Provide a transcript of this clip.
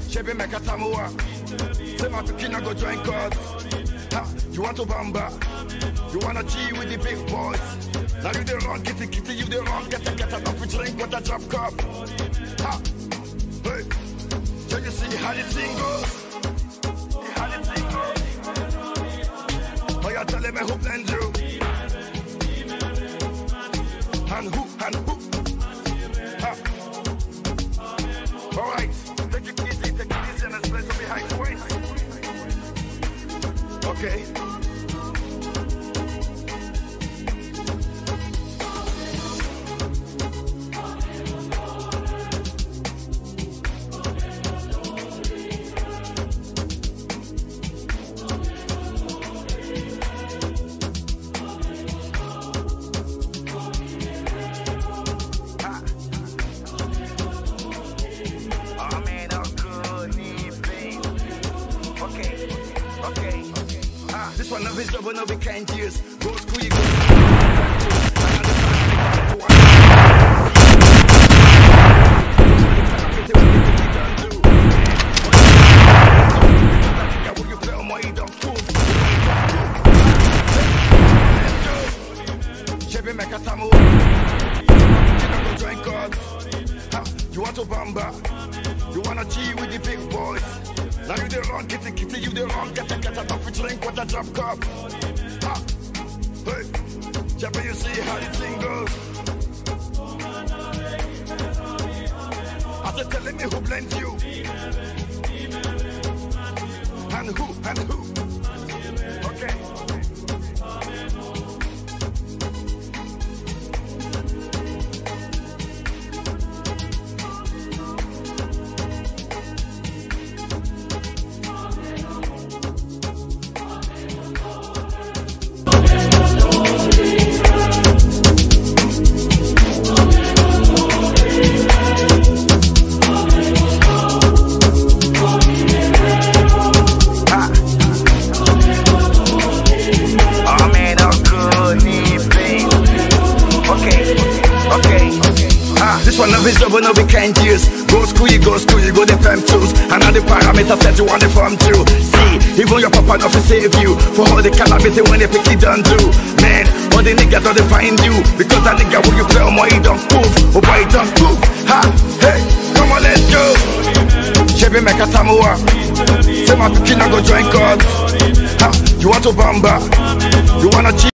Chebe make a tamua. Say my tukina go join God. Ha, you want to bamba? You wanna G with the big boys? Now you the wrong kitty kitty, you the wrong get enough to drink with a drop cup. Ha, hey, so you see how the thing goes? How the thing goes? Oh, you're telling me who blends you? And who? Ha. All right, take it easy, and let's play some behind the waist. Okay. This one of his job will not be kind years. Go school, you go. You want to bamba? You wanna G with the big boys? Now you the wrong kitty kitty, you the wrong get enough to drink with a drop cup. Ha, hey, Jabba, you see how the thing goes? I said, telling me who blends you, and who, okay. This one of his job will not be kind years. Go school, you go the fam tools. And all the parameters set you on the farm too. See, even your papa not to save you. For all the calamity when they pick it done do. Man, all the niggas don't find you. Because that nigga when you play on my he don't move. Oh boy, he don't move. Ha, hey, come on, let's go. Chebe make a tamua. Say my tukina go join God. Ha, you want to bamba? You wanna G?